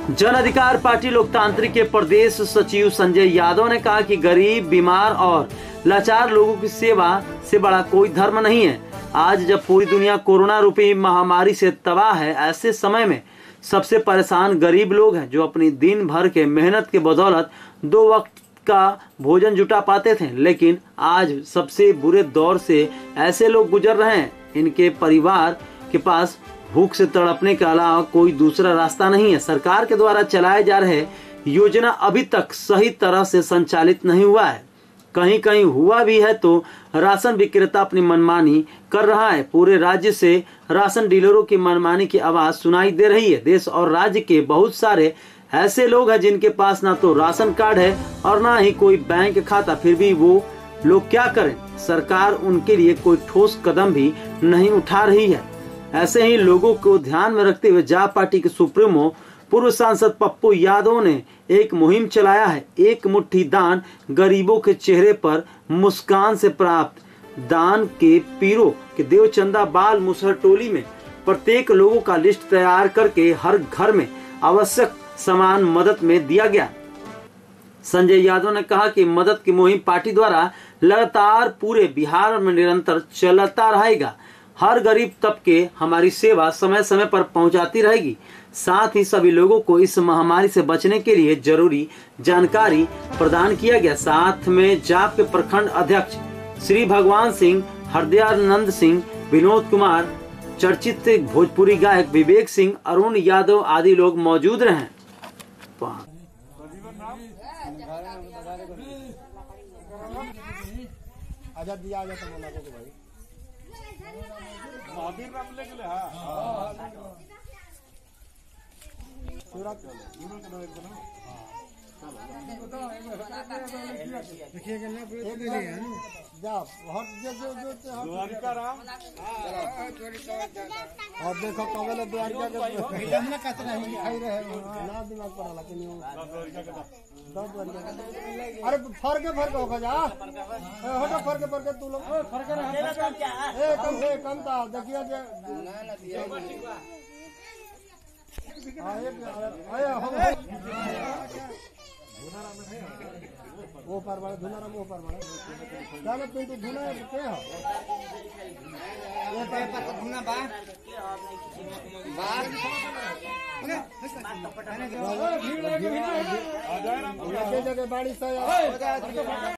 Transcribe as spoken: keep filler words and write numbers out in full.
जन अधिकार पार्टी लोकतांत्रिक के प्रदेश सचिव संजय यादव ने कहा कि गरीब, बीमार और लाचार लोगों की सेवा से बड़ा कोई धर्म नहीं है। आज जब पूरी दुनिया कोरोना रूपी महामारी से तबाह है, ऐसे समय में सबसे परेशान गरीब लोग हैं जो अपनी दिन भर के मेहनत के बदौलत दो वक्त का भोजन जुटा पाते थे, लेकिन आज सबसे बुरे दौर से ऐसे लोग गुजर रहे हैं। इनके परिवार के पास भूख से तड़पने के अलावा कोई दूसरा रास्ता नहीं है। सरकार के द्वारा चलाए जा रहे योजना अभी तक सही तरह से संचालित नहीं हुआ है। कहीं कहीं हुआ भी है तो राशन विक्रेता अपनी मनमानी कर रहा है। पूरे राज्य से राशन डीलरों की मनमानी की आवाज सुनाई दे रही है। देश और राज्य के बहुत सारे ऐसे लोग हैं जिनके पास ना तो राशन कार्ड है और ना ही कोई बैंक खाता, फिर भी वो लोग क्या करें? सरकार उनके लिए कोई ठोस कदम भी नहीं उठा रही है। ऐसे ही लोगों को ध्यान में रखते हुए जाप पार्टी के सुप्रीमो पूर्व सांसद पप्पू यादव ने एक मुहिम चलाया है। एक मुट्ठी दान, गरीबों के चेहरे पर मुस्कान से प्राप्त दान के पीरों के देवचंदा बाल मुसहर टोली में प्रत्येक लोगों का लिस्ट तैयार करके हर घर में आवश्यक सामान मदद में दिया गया। संजय यादव ने कहा कि मदद की मुहिम पार्टी द्वारा लगातार पूरे बिहार में निरंतर चलता रहेगा। हर गरीब तबके हमारी सेवा समय समय पर पहुंचाती रहेगी। साथ ही सभी लोगों को इस महामारी से बचने के लिए जरूरी जानकारी प्रदान किया गया। साथ में जाप के प्रखंड अध्यक्ष श्री भगवान सिंह, हरदयानंद सिंह, विनोद कुमार, चर्चित भोजपुरी गायक विवेक सिंह, अरुण यादव आदि लोग मौजूद रहे। और देखो कबल द्वारिका के हमने कचरा ही दिखाई रहे ना दिमाग पर लेकिन दस द्वारिका अरे फर्क फर्क हो जा हटो फर्क फर्क तू लोग फर्क ए कम ए कम था देखिए जे आए आए हम वो पर वाला धुना राम वो पर वाला जाने पिंटू धुना के हो ये पर पर धुना बा बाहर भीड़ भीड़ आ जाए ना जगह बाड़ी से